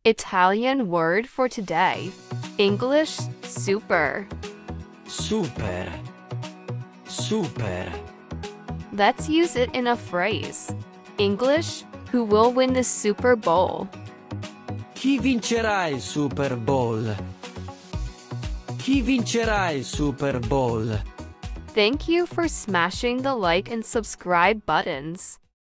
Italian word for today. English, super. Super. Super. Let's use it in a phrase. English, who will win the Super Bowl? Chi vincerà il Super Bowl? Chi vincerà il Super Bowl? Thank you for smashing the like and subscribe buttons.